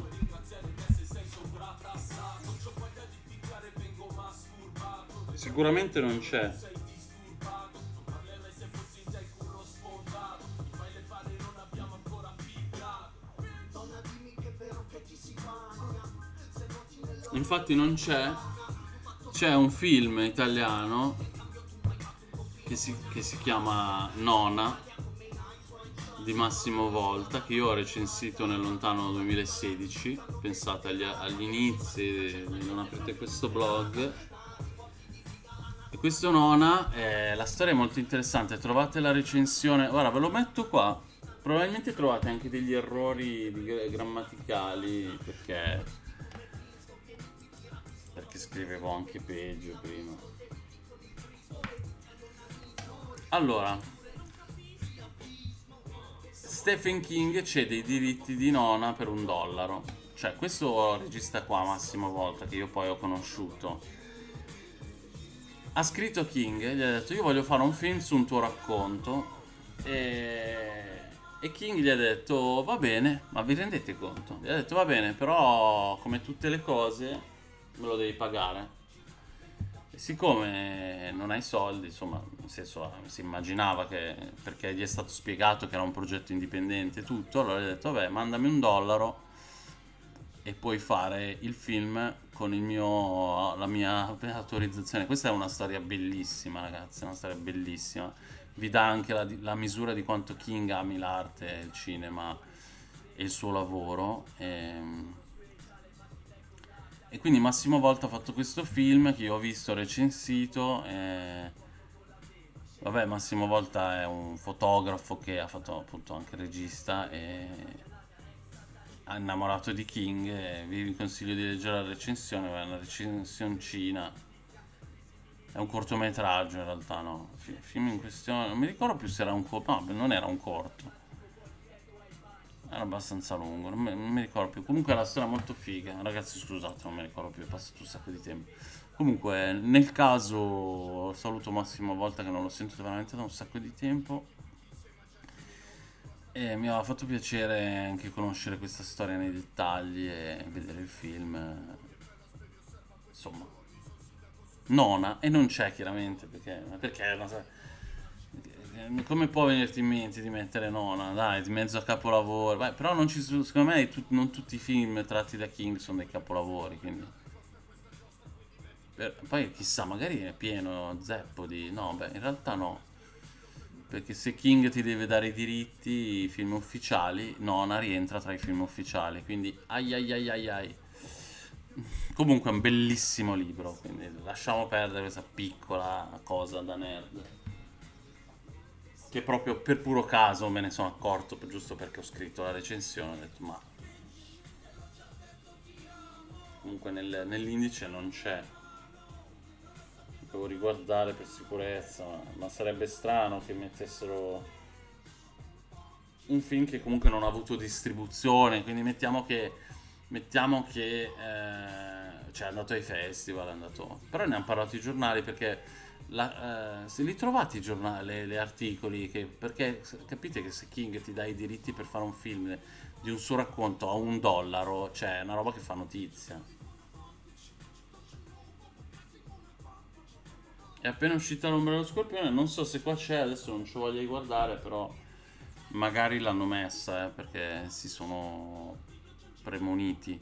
Sicuramente non c'è. Infatti non c'è. C'è un film italiano che si, che si chiama Nona di Massimo Volta, che io ho recensito nel lontano duemilasedici. Pensate agli, agli inizi di Non aprite questo blog. E questo Nona, eh, la storia è molto interessante. Trovate la recensione, guarda, ve lo metto qua. Probabilmente trovate anche degli errori grammaticali, perché perché scrivevo anche peggio prima. Allora, Stephen King cede i diritti di Nona per un dollaro. Cioè, questo regista qua, Massimo Volta, che io poi ho conosciuto, ha scritto King e gli ha detto: io voglio fare un film su un tuo racconto. E... e King gli ha detto: va bene, ma vi rendete conto? Gli ha detto: va bene, però come tutte le cose me lo devi pagare. E siccome non hai soldi, insomma, nel senso, si immaginava che, perché gli è stato spiegato che era un progetto indipendente e tutto, allora gli ha detto: vabbè, mandami un dollaro e puoi fare il film con il mio, la mia autorizzazione. Questa è una storia bellissima, ragazzi, è una storia bellissima. Vi dà anche la, la misura di quanto King ami l'arte, il cinema e il suo lavoro. E, e quindi Massimo Volta ha fatto questo film che io ho visto, recensito. E... vabbè, Massimo Volta è un fotografo che ha fatto appunto anche regista e ha innamorato di King. E vi consiglio di leggere la recensione, è una recensioncina. È un cortometraggio in realtà, no? Il film in questione, non mi ricordo più se era un corto, no, non era un corto. Era abbastanza lungo, non mi, non mi ricordo più. Comunque la storia è molto figa. Ragazzi, scusate, non mi ricordo più, è passato un sacco di tempo. Comunque, nel caso, saluto Massimo Volta, che non l'ho sentito veramente da un sacco di tempo. E mi ha fatto piacere anche conoscere questa storia nei dettagli e vedere il film. Insomma, Nona, e non c'è chiaramente, perché, perché è una- come può venirti in mente di mettere Nona? Dai, di mezzo a capolavoro. Beh, però non ci sono, secondo me tu- non tutti i film tratti da King sono dei capolavori, quindi... per- poi chissà, magari è pieno zeppo di... no, beh, in realtà no. Perché se King ti deve dare i diritti, i film ufficiali, Nona rientra tra i film ufficiali, quindi ai ai ai ai ai. Comunque è un bellissimo libro, quindi lasciamo perdere questa piccola cosa da nerd. Che proprio per puro caso me ne sono accorto, giusto perché ho scritto la recensione, ho detto ma comunque nel- nell'indice non c'è. Devo riguardare per sicurezza, ma, ma sarebbe strano che mettessero un film che comunque non ha avuto distribuzione, quindi mettiamo che, mettiamo che eh, cioè è andato ai festival, è andato, però ne hanno parlato i giornali perché la, eh, se li trovate i giornali, gli articoli, che, perché capite che se King ti dà i diritti per fare un film di un suo racconto a un dollaro, cioè è una roba che fa notizia. È appena uscita l'ombra dello scorpione, non so se qua c'è, adesso non ci voglio di guardare, però magari l'hanno messa, eh, perché si sono premoniti.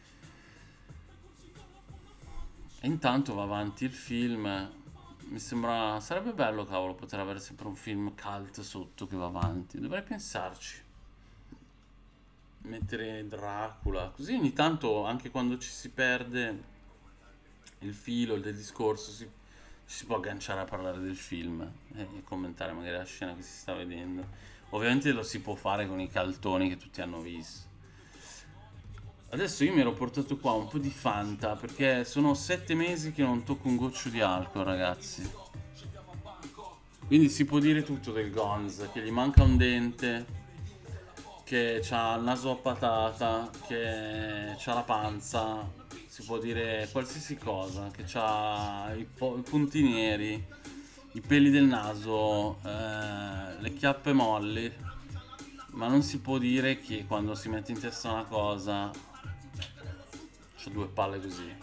E intanto va avanti il film. Mi sembra, sarebbe bello, cavolo, poter avere sempre un film cult sotto che va avanti. Dovrei pensarci. Mettere Dracula, così ogni tanto, anche quando ci si perde il filo del discorso, si, ci si può agganciare a parlare del film e commentare magari la scena che si sta vedendo. Ovviamente lo si può fare con i caltoni che tutti hanno visto. Adesso io mi ero portato qua un po' di Fanta perché sono sette mesi che non tocco un goccio di alcol, ragazzi. Quindi si può dire tutto del Gonz, che gli manca un dente, che c'ha il naso a patata, che c'ha la panza, si può dire qualsiasi cosa, che c'ha i, po- i punti neri, i peli del naso, eh, le chiappe molli, ma non si può dire che quando si mette in testa una cosa c'ha due palle così.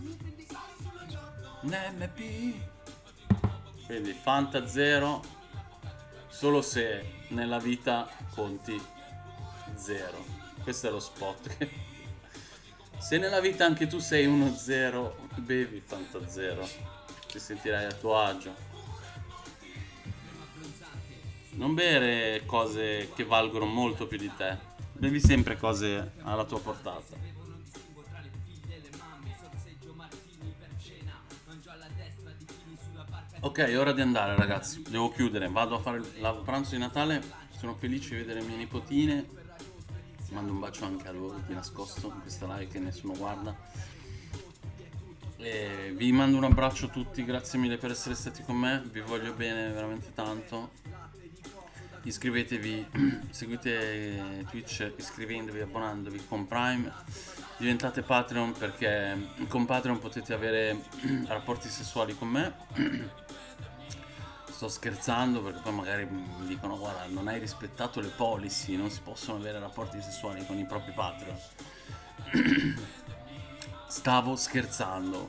Un M P. Quindi Fanta zero solo se nella vita conti zero. Questo è lo spot. Se nella vita anche tu sei uno zero, bevi Fanta zero, ti sentirai a tuo agio. Non bere cose che valgono molto più di te, bevi sempre cose alla tua portata. Ok, è ora di andare, ragazzi, devo chiudere, vado a fare il pranzo di Natale, sono felice di vedere mie nipotine. Mando un bacio anche a loro di nascosto in questa live che nessuno guarda. E vi mando un abbraccio a tutti, grazie mille per essere stati con me, vi voglio bene veramente tanto. Iscrivetevi, seguite Twitch iscrivendovi, abbonandovi con Prime, diventate Patreon perché con Patreon potete avere rapporti sessuali con me. Sto scherzando perché poi magari mi dicono guarda non hai rispettato le policy, non si possono avere rapporti sessuali con i propri Patreon. Stavo scherzando.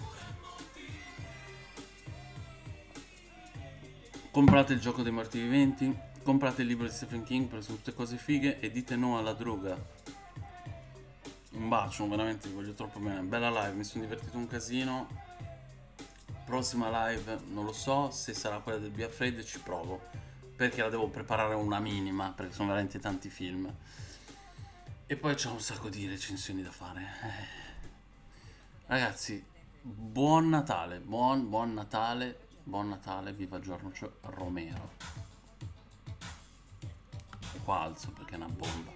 Comprate il gioco dei morti viventi, comprate il libro di Stephen King perché sono tutte cose fighe e dite no alla droga. Un bacio, veramente vi voglio troppo bene. Bella live, mi sono divertito un casino. Prossima live non lo so, se sarà quella del Be Afraid ci provo, perché la devo preparare una minima, perché sono veramente tanti film. E poi c'ho un sacco di recensioni da fare. Ragazzi, buon Natale, buon, buon Natale, buon Natale, viva Giorgio Romero. E qua alzo perché è una bomba.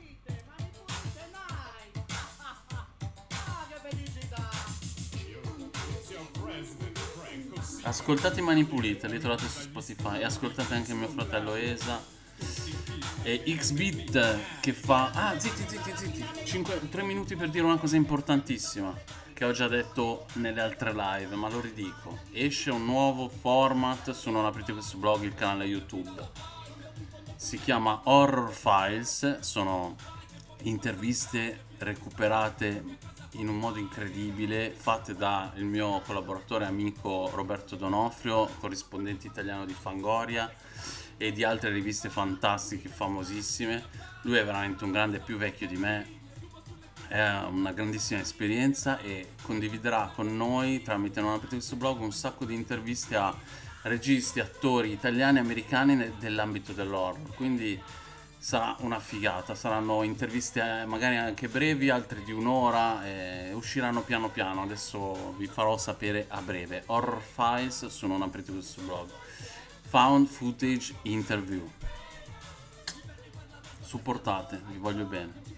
Ascoltate Mani Pulite, li trovate su Spotify. E ascoltate anche mio fratello Esa e X-Bit che fa... Ah, zitti, zitti, zitti. tre minuti per dire una cosa importantissima che ho già detto nelle altre live, ma lo ridico. Esce un nuovo format su Non Aprite Questo Blog, il canale YouTube. Si chiama Horror Files. Sono interviste recuperate in un modo incredibile, fatte dal mio collaboratore e amico Roberto Donofrio, corrispondente italiano di Fangoria e di altre riviste fantastiche, famosissime. Lui è veramente un grande, più vecchio di me, è una grandissima esperienza e condividerà con noi, tramite Non Aprite Questo Blog, un sacco di interviste a registi, attori italiani e americani nell'ambito dell'horror. Quindi sarà una figata, saranno interviste magari anche brevi, altre di un'ora, e usciranno piano piano, adesso vi farò sapere a breve. Horror Files su Non Aprite Questo Blog. Found Footage Interview. Supportate, vi voglio bene.